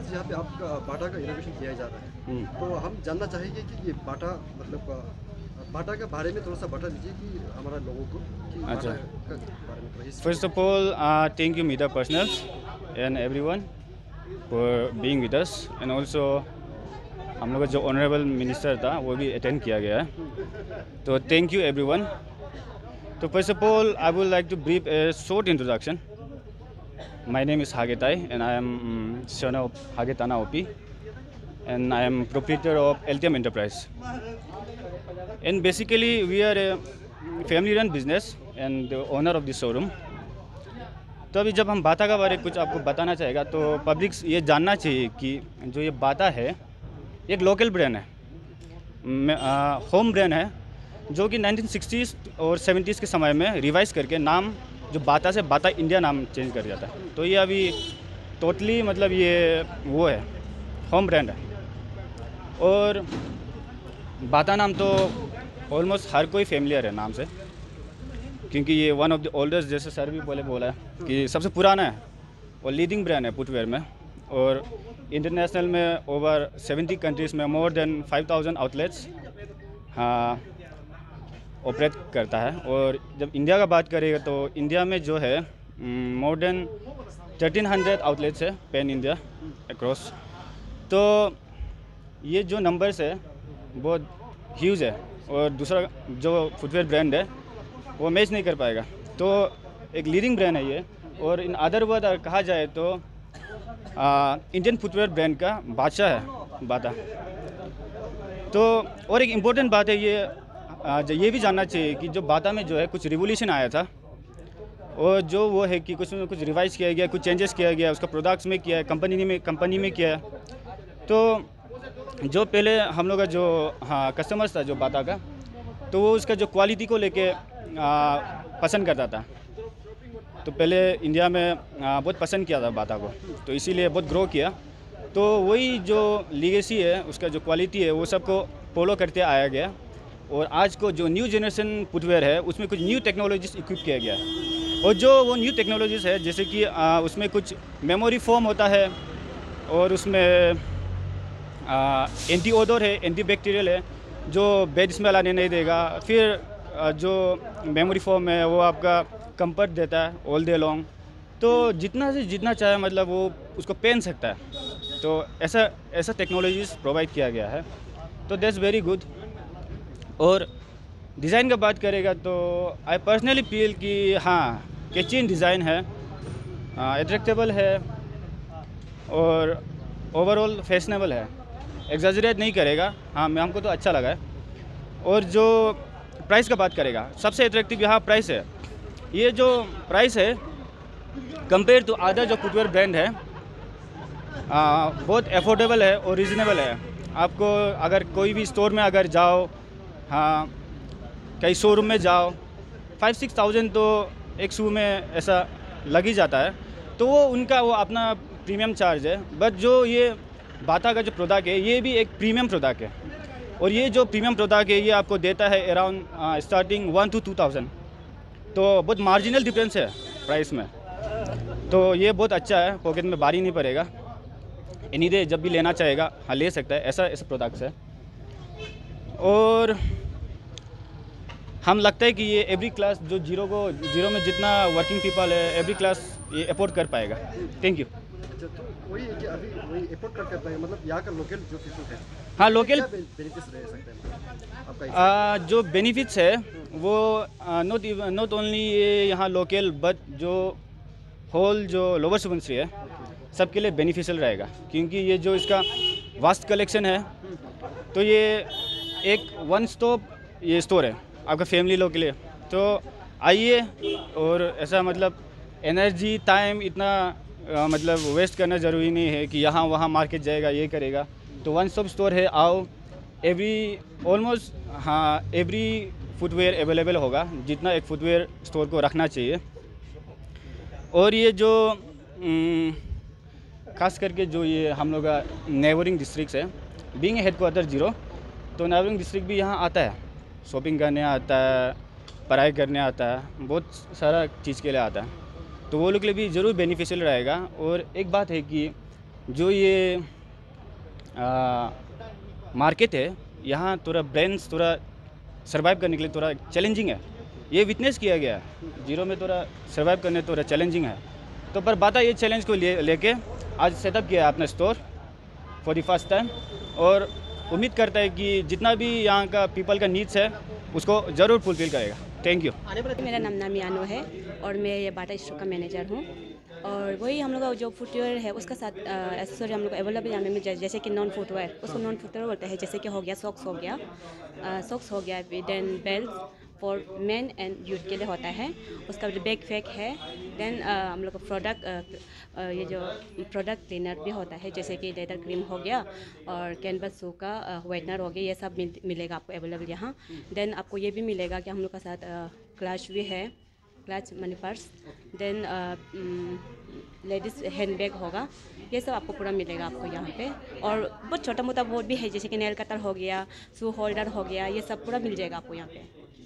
आज यहाँ पे आपका बाटा का इनोवेशन किया जा रहा है, तो हम जानना चाहेंगे कि ये बाटा मतलब बाटा के बारे में थोड़ा सा बता दीजिए कि हमारा लोगों को कि अच्छा। बाटा के बारे में थोड़ा history. First of all, thank you media personals and everyone for being with us and also हम लोग का जो ऑनरेबल मिनिस्टर था वो भी अटेंड किया गया है, तो थैंक यू एवरीवन। तो first of all I would like to brief a short introduction. My name is Hagetai and I am son of Hagetana OP and I am proprietor of LTM Enterprise. And basically we are a family run business and the owner of the showroom. तो अभी जब हम बाटा का बारे कुछ आपको बताना चाहेगा तो पब्लिक ये जानना चाहिए कि जो ये बाटा है एक लोकल ब्रांड है, होम ब्रांड है, जो कि 1960s और 70s के समय में रिवाइज करके नाम जो बाटा से बाटा इंडिया नाम चेंज कर जाता है। तो ये अभी टोटली मतलब ये वो है होम ब्रांड है। और बाटा नाम तो ऑलमोस्ट हर कोई फेमिलियर है नाम से, क्योंकि ये वन ऑफ द ओल्डेस्ट, जैसे सर भी बोला है कि सबसे पुराना है और लीडिंग ब्रांड है फुटवेयर में। और इंटरनेशनल में ओवर 70 कंट्रीज़ में मोर देन 5000 आउटलेट्स ऑपरेट करता है। और जब इंडिया का बात करेगा तो इंडिया में जो है मोर देन 1300 आउटलेट्स है पैन इंडिया अक्रॉस। तो ये जो नंबर्स है बहुत ह्यूज है और दूसरा जो फुटवेयर ब्रांड है वो मैच नहीं कर पाएगा। तो एक लीडिंग ब्रांड है ये। और इन अदर वर्ड अगर कहा जाए तो इंडियन फुटवेयर ब्रांड का बादशाह है बाटा। तो और एक इम्पोर्टेंट बात है ये भी जानना चाहिए कि जो बाटा में जो है कुछ रिवोल्यूशन आया था, और जो वो है कि कुछ में कुछ रिवाइज किया गया, कुछ चेंजेस किया गया, उसका प्रोडक्ट्स में किया है, कंपनी में किया है। तो जो पहले हम लोग का जो कस्टमर्स था जो बाटा का, तो वो उसका जो क्वालिटी को लेके पसंद करता था। तो पहले इंडिया में बहुत पसंद किया था बाटा को, तो इसीलिए बहुत ग्रो किया। तो वही जो लीगेसी है, उसका जो क्वालिटी है, वो सबको फॉलो करते आया गया। और आज को जो न्यू जनरेशन फुटवेयर है उसमें कुछ न्यू टेक्नोलॉजीज इक्विप किया गया है। और जो वो न्यू टेक्नोलॉजीज़ है, जैसे कि उसमें कुछ मेमोरी फोम होता है, और उसमें एंटी ओडोर है, एंटी बैक्टीरियल है, जो बैड स्मेल आने नहीं देगा। फिर जो मेमोरी फोम है वो आपका कंफर्ट देता है ऑल डे लॉन्ग। तो जितना से जितना चाहे मतलब वो उसको पहन सकता है। तो ऐसा टेक्नोलॉजीज प्रोवाइड किया गया है, तो दैट्स वेरी गुड। और डिज़ाइन का बात करेगा तो आई पर्सनली फील कि हाँ कैची डिज़ाइन है, अट्रैक्टेबल है और ओवरऑल फैशनेबल है, एग्जैजरेट नहीं करेगा। हाँ हमको तो अच्छा लगा है। और जो प्राइस का बात करेगा, सबसे अट्रैक्टिव यहाँ प्राइस है। ये जो प्राइस है कंपेयर टू अदर जो फुटवेयर ब्रांड है बहुत अफोर्डेबल है और रीज़नेबल है। आपको अगर कोई भी स्टोर में अगर जाओ, कई शोरूम में जाओ, 5-6 थाउजेंड तो एक शू में ऐसा लग ही जाता है। तो वो उनका वो अपना प्रीमियम चार्ज है। बट जो ये बाटा का जो प्रोडक्ट है ये भी एक प्रीमियम प्रोडक्ट है, और ये जो प्रीमियम प्रोडक्ट है ये आपको देता है अराउंड स्टार्टिंग 1 to 2,000। तो बहुत मार्जिनल डिफरेंस है प्राइस में। तो ये बहुत अच्छा है, पॉकेट में भारी नहीं पड़ेगा। एनी डे जब भी लेना चाहेगा हाँ ले सकता है, ऐसा प्रोडक्ट्स है। और हम लगता है कि ये एवरी क्लास जो जीरो में जितना वर्किंग पीपल है एवरी क्लास ये अफोर्ड कर पाएगा। Thank you. अच्छा, तो वही है कि अभी वही एफोर्ड कर पाएंगे, मतलब यहाँ का लोकल जो पीपल है हाँ लोकल बेनिफिट्स रह सकते हैं आपका जो बेनिफिट्स है वो नॉट ओनली ये यहाँ लोकल बट जो होल जो लोअर सुबनश्री है सबके लिए बेनिफिशियल रहेगा, क्योंकि ये जो इसका वास्ट कलेक्शन है तो ये एक वन स्टॉप ये स्टोर है आपका फैमिली लोग के लिए। तो आइए, और ऐसा मतलब एनर्जी टाइम इतना मतलब वेस्ट करना ज़रूरी नहीं है कि यहाँ वहाँ मार्केट जाएगा ये करेगा। तो वन स्टॉप स्टोर है, आओ, ऑलमोस्ट एवरी फुटवेयर अवेलेबल होगा जितना एक फुटवेयर स्टोर को रखना चाहिए। और ये जो खास करके जो ये हम लोग का नेबरिंग डिस्ट्रिक्ट है, बीइंग हेडक्वार्टर जीरो, तो नेबरिंग डिस्ट्रिक्ट भी यहाँ आता है, शॉपिंग करने आता है, पढ़ाई करने आता है, बहुत सारा चीज़ के लिए आता है। तो वो लोग के लिए भी ज़रूर बेनिफिशियल रहेगा। और एक बात है कि जो ये मार्केट है यहाँ थोड़ा ब्रांड्स थोड़ा सर्वाइव करने के लिए थोड़ा चैलेंजिंग है, ये विटनेस किया गया है। जीरो में थोड़ा सर्वाइव करने थोड़ा चैलेंजिंग है, तो पर बाटा ये चैलेंज को लेके आज सेटअप किया है अपना store for the first time, और उम्मीद करता है कि जितना भी यहाँ का पीपल का नीड्स है उसको ज़रूर फुलफिल करेगा। Thank you. मेरा नाम नामियानो है और मैं ये बाटा स्टोर का मैनेजर हूँ। और वही हम लोग का जो फुटवेयर है उसका साथ एक्सेसरी हम लोग को अवेलेबल यहाँ में जैसे कि नॉन फुटवेयर, उसको नॉन फुटवेयर बोलते हैं। जैसे कि हो गया सॉक्स हो गया then belt for men and youth के लिए होता है। उसका बैग पैक है। देन हम लोग का प्रोडक्ट ये जो प्रोडक्ट क्लीनर भी होता है, जैसे कि लेदर क्रीम हो गया और कैनवस शू का वाइटनर हो गया, ये सब मिलेगा आपको अवेलेबल यहाँ। देन आपको ये भी मिलेगा कि हम लोग का साथ क्लच भी है, clutch money purse, then ladies handbag होगा, ये सब आपको पूरा मिलेगा आपको यहाँ पे। और बहुत छोटा मोटा बोर्ड भी है, जैसे कि नेल कटर हो गया, शू होल्डर हो गया, ये सब पूरा मिल जाएगा आपको यहाँ पे।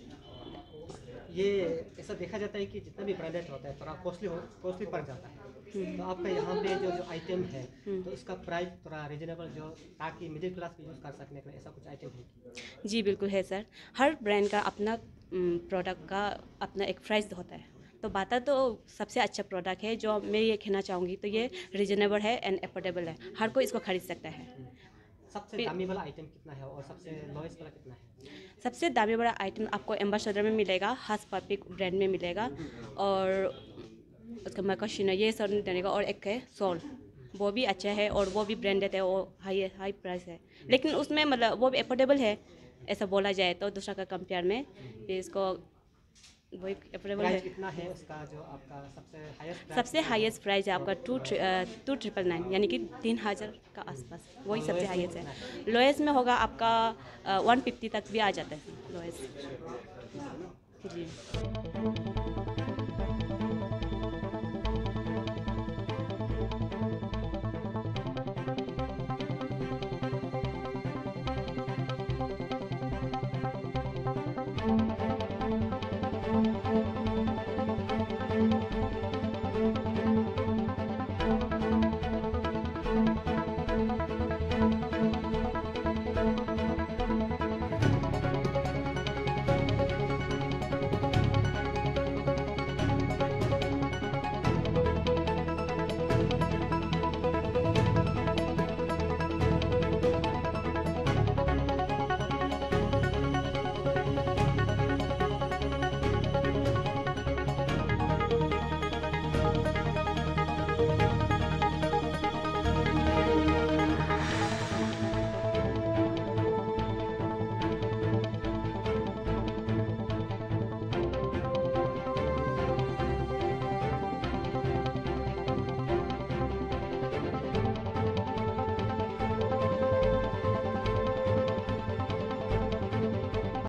ये ऐसा देखा जाता है कि जितना भी ब्रांडेड होता है थोड़ा कॉस्टली पड़ जाता है, तो आपका यहाँ पे जो आइटम है तो इसका प्राइस थोड़ा रीजनेबल, जो ताकि मिडिल क्लास भी यूज़ कर सकने के लिए ऐसा कुछ आइटम है? जी बिल्कुल है सर। हर ब्रांड का अपना प्रोडक्ट का अपना एक प्राइस होता है, तो बाटा तो सबसे अच्छा प्रोडक्ट है जो मैं ये कहना चाहूँगी। तो ये रीजनेबल है एंड अफोर्डेबल है, हर कोई इसको खरीद सकता है। सबसे दामी वाला आइटम कितना है और सबसे लोएस्ट वाला कितना है? सबसे दामी वाला आइटम आपको एम्बेसडर में मिलेगा, हस परपिक ब्रांड में मिलेगा, और उसका मैकोशिनो ये सब मिलेगा। और एक है सोल, वो भी अच्छा है और वो भी ब्रांडेड है, वो हाई प्राइस है, लेकिन उसमें मतलब वो भी अफोर्डेबल है ऐसा बोला जाए तो दूसरा का कंपेयर में। इसको वही अफोर्डेबल है। कितना है उसका जो आपका सबसे हाईएस्ट प्राइस है आपका 2,999 यानी कि 3,000 का आसपास, वही सबसे हाईएस्ट है। लोएस्ट में होगा आपका 150 तक भी आ जाता है लोएस्ट। जी।